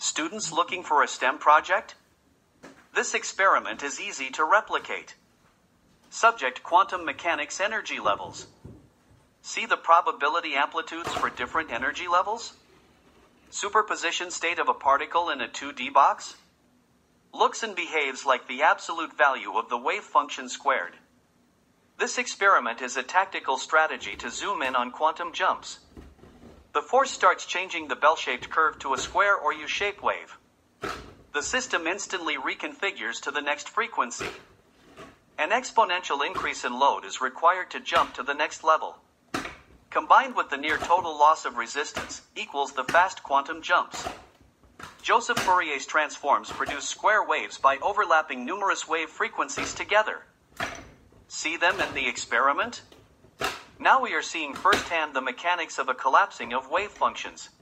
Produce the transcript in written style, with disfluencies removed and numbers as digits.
Students looking for a STEM project? This experiment is easy to replicate. Subject: quantum mechanics energy levels. See the probability amplitudes for different energy levels? Superposition state of a particle in a 2D box? Looks and behaves like the absolute value of the wave function squared. This experiment is a tactical strategy to zoom in on quantum jumps. The force starts changing the bell-shaped curve to a square or U-shaped wave. The system instantly reconfigures to the next frequency. An exponential increase in load is required to jump to the next level. Combined with the near total loss of resistance, equals the fast quantum jumps. Joseph Fourier's transforms produce square waves by overlapping numerous wave frequencies together. See them in the experiment? Now we are seeing firsthand the mechanics of a collapsing of wave functions.